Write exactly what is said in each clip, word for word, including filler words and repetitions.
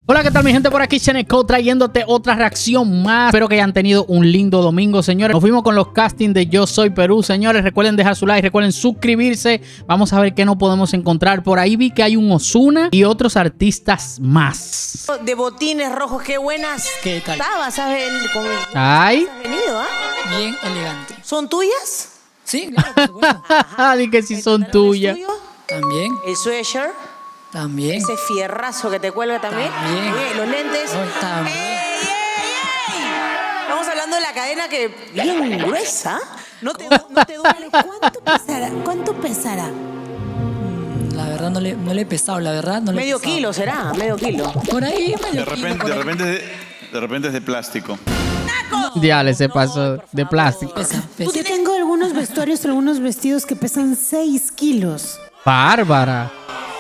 Hola, ¿qué tal mi gente? Por aquí Sheneco trayéndote otra reacción más. Espero que hayan tenido un lindo domingo, señores. Nos fuimos con los castings de Yo Soy Perú, señores. Recuerden dejar su like, recuerden suscribirse. Vamos a ver qué nos podemos encontrar. Por ahí vi que hay un Ozuna y otros artistas más. De botines rojos, qué buenas. ¿Qué tal? Estabas, has ven- con... Ay. has venido, ¿ah? Bien elegante. ¿Son tuyas? Sí, claro, por supuesto. Di que sí ¿El son pantalón es tuyas. tuyo? También, ¿El sweatshirt? también. ¿Ese fierrazo que te cuelga también? También. Oye, ¿los lentes? Oh, también. ¡Ey, ey, ey! Estamos hablando de la cadena que bien gruesa. No te, no te duele. ¿Cuánto pesará? ¿Cuánto pesará? La verdad no le, no le he pesado, la verdad no le he Medio pesado. kilo será, medio kilo. Por ahí, medio De repente, kilo, por de ahí. repente, es de, de repente es de plástico. Diale, se pasó de plástico. Pesa, pesa. Yo tengo algunos vestuarios, algunos vestidos que pesan seis kilos. Bárbara.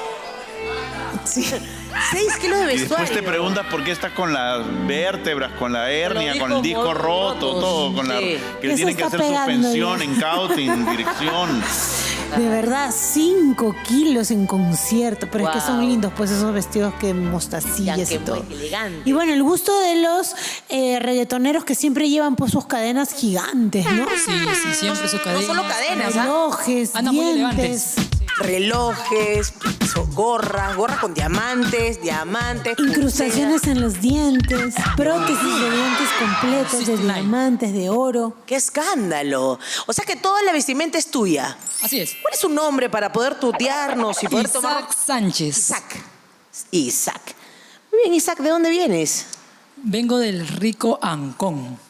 Sí. Seis kilos de Y después vestuario. te preguntas por qué estás con las vértebras, con la hernia, Los con el disco discos roto, rotos. todo, con la Sí. que le Eso tienen que está hacer pegando suspensión ya. en cauting, dirección. De verdad, cinco kilos en concierto. Pero es que son Wow. lindos, pues, esos vestidos que Ya, mostacillas qué y todo. muy elegante. Y bueno, el gusto de los eh, reggaetoneros que siempre llevan pues sus cadenas gigantes, ¿no? Sí, sí, siempre su cadena. solo cadenas, ¿ah? Relojes, Andan muy dientes. elegantes. Relojes, so- gorras, gorras con diamantes, diamantes. Incrustaciones en los dientes, prótesis de dientes completos, de sesenta y nueve. diamantes, de oro. ¡Qué escándalo! O sea que toda la vestimenta es tuya. Así es. ¿Cuál es su nombre para poder tutearnos y poder tomar? Isaac Sánchez. Isaac. Isaac. Muy bien, Isaac, ¿de dónde vienes? Vengo del rico Ancón.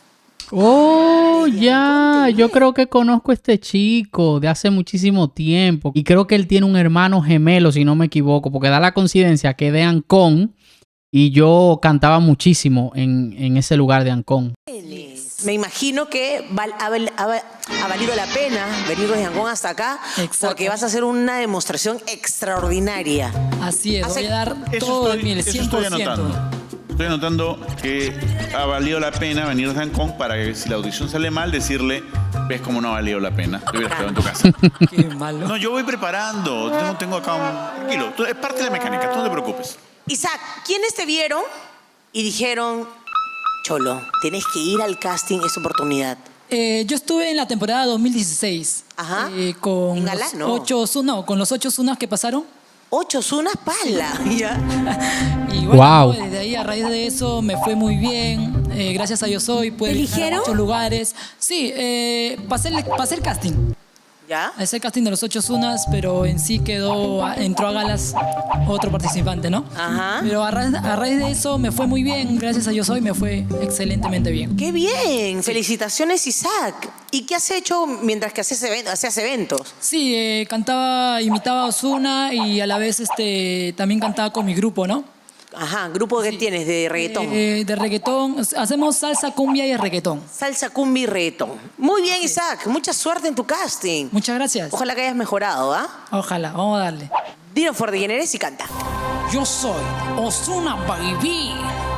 Oh, ya. Yo creo que conozco a este chico de hace muchísimo tiempo. Y creo que él tiene un hermano gemelo, si no me equivoco. Porque da la coincidencia que es de Ancón. Y yo cantaba muchísimo en, en ese lugar de Ancón. Me imagino que val- ha, val- ha val- ha valido la pena venir desde Ancón hasta acá. Exacto. Porque vas a hacer una demostración extraordinaria. Así es, Hace- voy a dar Eso todo estoy, de mí, el eso cien estoy por ciento. anotando. Estoy anotando que ha valido la pena venir de Hong Kong para que si la audición sale mal, decirle, ves cómo no ha valido la pena. Te hubieras quedado en tu casa. Qué malo. No, yo voy preparando. Tengo, tengo acá un... Tranquilo, tú- es parte de la mecánica, tú no te preocupes. Isaac, ¿quiénes te vieron y dijeron, Cholo, tienes que ir al casting, es tu oportunidad? Eh, yo estuve en la temporada dos mil dieciséis. Ajá. eh, con En Galá, los ¿no? ocho Ozuna, no, con los ocho Ozunas que pasaron. Ocho Zunas pala. ¿Ya? Y bueno, Wow. desde ahí, a raíz de eso, me fue muy bien. Eh, gracias a Yo Soy, pude viajar a ¿Eligieron? muchos lugares. Sí, eh, pasé, el, pasé el casting. ¿Ya? Pasé el casting de los ocho Zunas, pero en sí quedó, entró a galas otro participante, ¿no? Ajá. Pero a raíz, a raíz de eso me fue muy bien. Gracias a Yo Soy, me fue excelentemente bien. ¡Qué bien! Felicitaciones, Isaac. ¿Y qué has hecho mientras que haces event- hacías eventos? Sí, eh, cantaba, imitaba a Ozuna y a la vez este, también cantaba con mi grupo, ¿no? Ajá, ¿grupo que tienes de reggaetón? Eh, de reggaetón. Hacemos salsa, cumbia y reggaetón. Salsa, cumbia y reggaetón. Muy bien, Isaac. Mucha suerte en tu casting. Muchas gracias. Ojalá que hayas mejorado, ¿ah? Ojalá, vamos a darle. Dino fuerte quién eres y canta. Yo soy Ozuna Baby.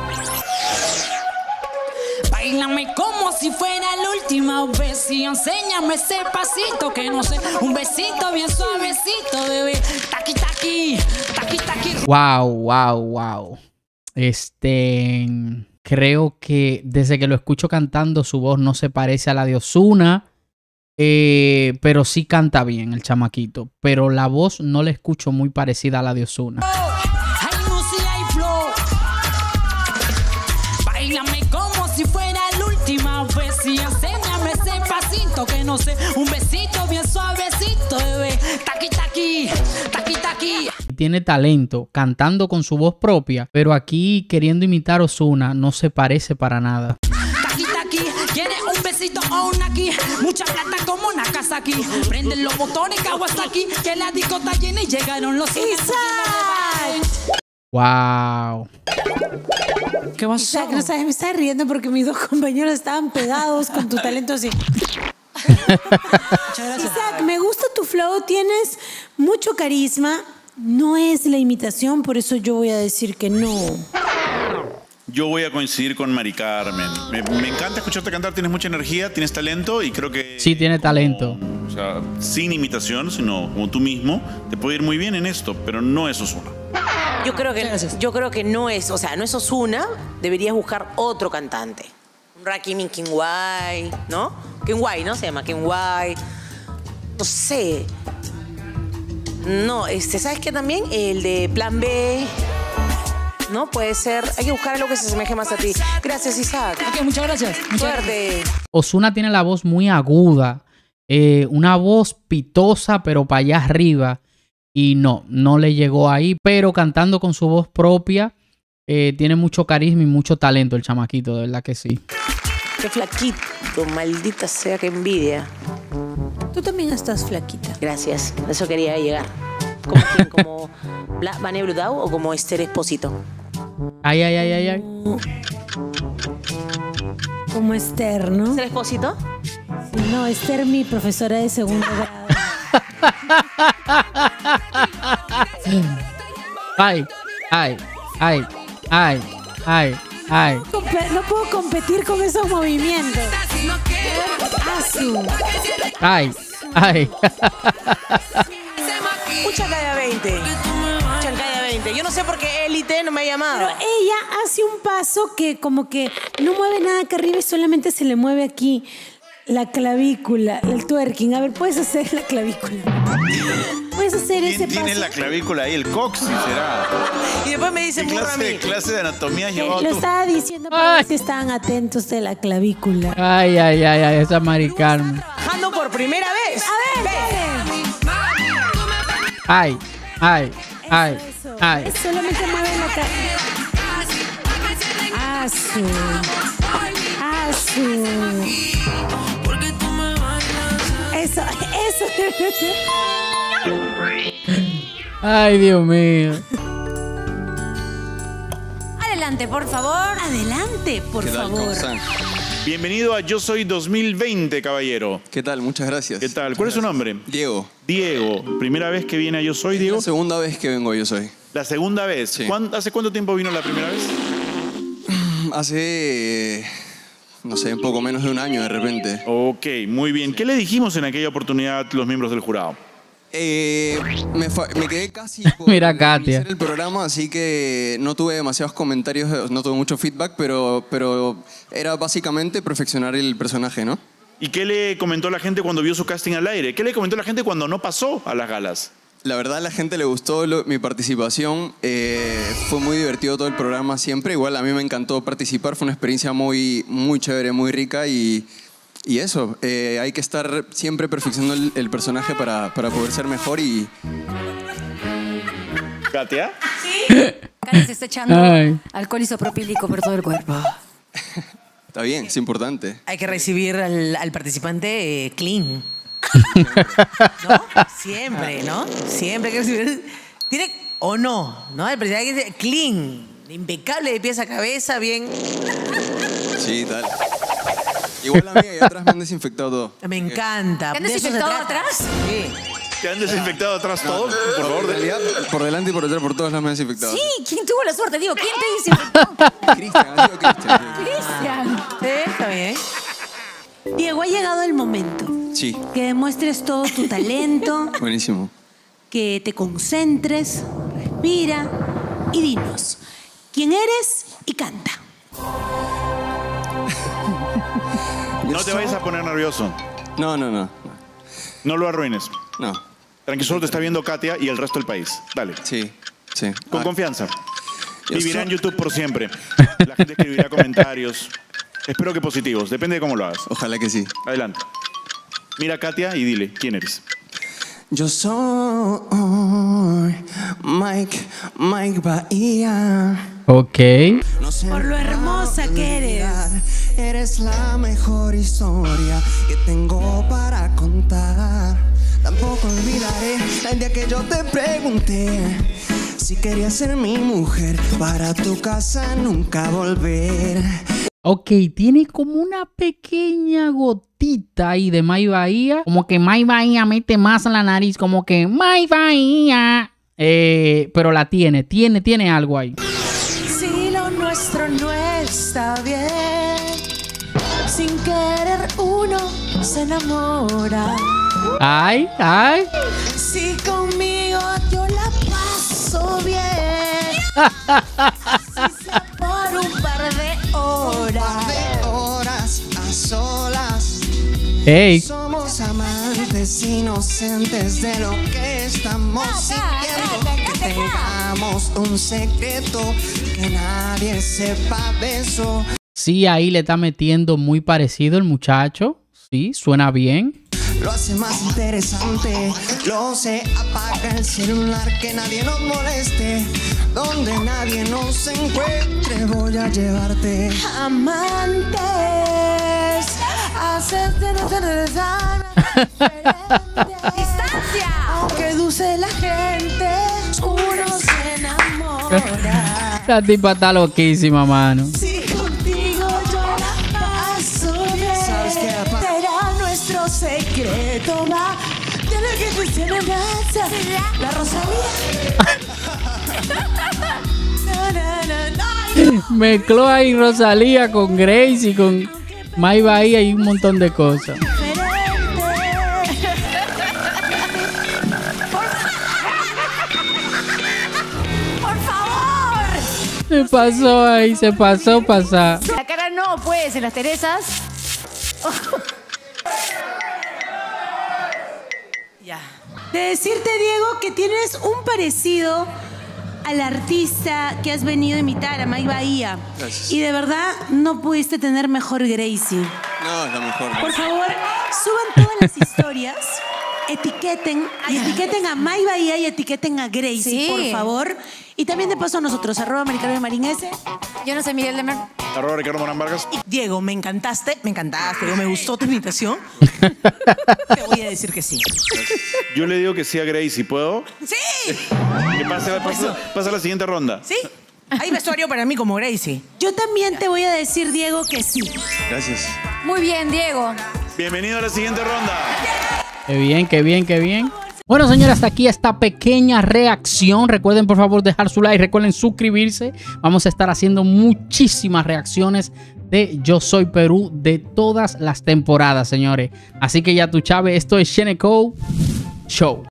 Báilame como si fuera la última vez y enséñame ese pasito que no sé. Un besito bien suavecito, bebé. Taqui, taqui, taqui, taqui. Wow, wow, wow. Este, creo que desde que lo escucho cantando, su voz no se parece a la de Ozuna, eh, pero sí canta bien el chamaquito. Pero la voz no la escucho muy parecida a la de Ozuna. Hay música y flow. Báilame como si fuera la última vez y enséñame ese pasito que no sé. Un besito bien suavecito, bebé. Taqui, taqui, taqui, taqui. Tiene talento cantando con su voz propia, pero aquí queriendo imitar a Ozuna no se parece para nada. Taqui, taqui, ¿quieres un besito o un aquí? Mucha plata como una casa aquí. Prenden los botones Kawasaki, que la disco está llena y llegaron los ¡Isaac! Wow. ¿Qué pasó? Isaac, no sabes, me estaba riendo porque mis dos compañeros estaban pegados con tu talento así. Muchas gracias. Isaac, me gusta tu flow, tienes mucho carisma. No es la imitación, por eso yo voy a decir que no. Yo voy a coincidir con Mari Carmen. Me, me encanta escucharte cantar, tienes mucha energía, tienes talento y creo que... Sí, tiene talento. O sea, sin imitación, sino como tú mismo, te puede ir muy bien en esto, pero no es Ozuna. Yo creo que, yo creo que no es, o sea, no es Ozuna, deberías buscar otro cantante. Un Rakim Kenway, ¿no? Kenway, ¿no? Se llama Kenway. No sé. No, este, ¿sabes qué también? El de Plan B. ¿No? Puede ser. Hay que buscar algo que se asemeje más a ti. Gracias, Isaac. Ok, muchas gracias. Muchas Suerte. Ozuna tiene la voz muy aguda. Eh, una voz pitosa, pero para allá arriba. Y no, no le llegó ahí. Pero cantando con su voz propia, eh, tiene mucho carisma y mucho talento el chamaquito, de verdad que sí. Qué flaquito, maldita sea, qué envidia. Tú también estás flaquita. Gracias, a eso quería llegar. ¿Como quién? ¿Como Bla- Vane Bludau o como Esther Espósito? Ay, ay, ay, ay, ay. Como Esther, ¿no? ¿Esther Espósito? Sí, no, Esther, mi profesora de segundo grado. Ay, ay, ay, ay, ay, ay. Compe- No puedo competir con esos movimientos. Asu. Ay, ay. Un Chancaya veinte. Chancaya veinte. Yo no sé por qué Élite no me ha llamado. Pero ella hace un paso que como que no mueve nada acá arriba y solamente se le mueve aquí la clavícula, el twerking. A ver, ¿puedes hacer la clavícula? ¿Puedes hacer ese ¿Quién paso? tiene la clavícula ahí? El coxis será. Y después me ¿Qué dicen burro a clase, mí. clase de anatomía has Eh, llevado Lo tú? estaba diciendo para ver si estaban atentos de la clavícula. Ay, ay, ay, ay, esa Mari Carmen. Trabajando por primera vez. A ver, Ve. dale. Ay, ay, ay, Eso, ay. eso. Solamente mueve la cara. Asu. Asu. Eso, eso. Ay, Dios mío. Adelante, por favor. Adelante, por ¿Qué tal? favor. ¿Cómo están? Bienvenido a Yo Soy dos mil veinte, caballero. ¿Qué tal? Muchas gracias. ¿Qué tal? ¿Cuál es su nombre? Diego. Diego. ¿Primera vez que viene a Yo Soy, Es Diego? la segunda vez que vengo Yo Soy. La segunda vez. Sí. ¿Cuán- ¿Hace cuánto tiempo vino la primera vez? Hace, no sé, un poco menos de un año de repente. Ok, muy bien. ¿Qué le dijimos en aquella oportunidad los miembros del jurado? Eh, me, fa- me quedé casi por Mira, Katia. iniciar el programa, así que no tuve demasiados comentarios, no tuve mucho feedback, pero, pero era básicamente perfeccionar el personaje, ¿no? ¿Y qué le comentó la gente cuando vio su casting al aire? ¿Qué le comentó la gente cuando no pasó a las galas? La verdad, a la gente le gustó lo- mi participación. eh, fue muy divertido todo el programa siempre. Igual a mí me encantó participar. Fue una experiencia muy, muy chévere, muy rica. Y, y eso, eh, hay que estar siempre perfeccionando el, el personaje para, para poder ser mejor. Y ¿Katia? Karen se está echando Ay. alcohol isopropílico por todo el cuerpo. está bien, es importante. Hay que recibir al, al participante eh, clean. ¿No? Siempre, ¿no? Siempre hay que recibir. Tiene o no, ¿no? El presidente hay que ser clean, impecable de pies a cabeza, bien. Sí, tal. Igual a mí y atrás me han desinfectado todo. Me encanta. ¿Te han De eso se desinfectado trata. atrás? Sí. ¿Te han desinfectado atrás todos? Por favor, En de- realidad, por delante y por detrás, por todos lados me han desinfectado. Sí, ¿quién tuvo la suerte? Digo, ¿quién te desinfectó? Cristian, ha sido Cristian. Cristian. Sí, está bien. Diego, ha llegado el momento Sí, que demuestres todo tu talento, buenísimo. que te concentres, respira y dinos quién eres y canta. No te vayas a poner nervioso. No, no, no. No lo arruines. No. Tranquilo, solo te está viendo Katia y el resto del país. Dale. Sí, sí. Con Ah, confianza. yo Vivirá en soy- YouTube por siempre. La gente escribirá comentarios. Espero que positivos. Depende de cómo lo hagas. Ojalá que sí. Adelante. Mira a Katia y dile, ¿quién eres? Yo soy Mike, Mike Bahía. Ok. No sé Por lo hermosa que eres. Eres la mejor historia que tengo para contar. Tampoco olvidaré el día que yo te pregunté si querías ser mi mujer para tu casa nunca volver. Ok, tiene como una pequeña gotita ahí de May Bahía. Como que May Bahía mete más en la nariz. Como que May Bahía. Eh, pero la tiene, tiene, tiene algo ahí. Si lo nuestro no está bien, sin querer uno se enamora. Ay, ay. Si conmigo yo la paso bien, Por un par de horas. De horas a solas. Ey, Somos amantes inocentes de lo que estamos sintiendo. Que tengamos un secreto, que nadie sepa de eso. sí, ahí le está metiendo muy parecido el muchacho. Sí, suena bien. Lo hace más interesante. Lo sé, apaga el celular, que nadie nos moleste. Donde nadie nos encuentre, voy a llevarte. Amantes, hacerte no tener ¡Distancia! aunque dulce la gente, uno se enamora. La tipa está loquísima, mano. Si contigo yo la paso bien, ¿Sabes qué? será nuestro secreto, va. Tiene que cuestionar la Rosalía. Na, na, na, na. Mezcló ahí Rosalía con Grace y con May Bahía y un montón de cosas. ¡Por favor! Se pasó ahí, se pasó pasar. La cara no, pues, en las Teresas. Ya. De decirte, Diego, que tienes un parecido al artista que has venido a imitar, a May Bahía. Gracias. Y de verdad no pudiste tener mejor Gracie. No, es la mejor. Por favor, suban todas las historias, etiqueten y etiqueten a May Bahía y etiqueten a Gracie, Sí. por favor. Y también de paso a nosotros, arroba Maricarmen Marín S. Yo no sé, Miguel de Mer. Arroba Ricardo Morán Vargas. Diego, me encantaste, me encantaste. Diego, me gustó tu invitación. Te voy a decir que sí. Yo le digo que sí a Gracie, ¿puedo? ¡Sí! Que pase, pase, pase a la siguiente ronda. ¿Sí? Hay vestuario para mí como Gracie. Yo también te voy a decir, Diego, que sí. Gracias. Muy bien, Diego. Bienvenido a la siguiente ronda. Qué bien, qué bien, qué bien. Bueno, señores, hasta aquí esta pequeña reacción. Recuerden, por favor, dejar su like. Recuerden suscribirse. Vamos a estar haciendo muchísimas reacciones de Yo Soy Perú de todas las temporadas, señores. Así que ya tú, Chávez, esto es Sheneco Show.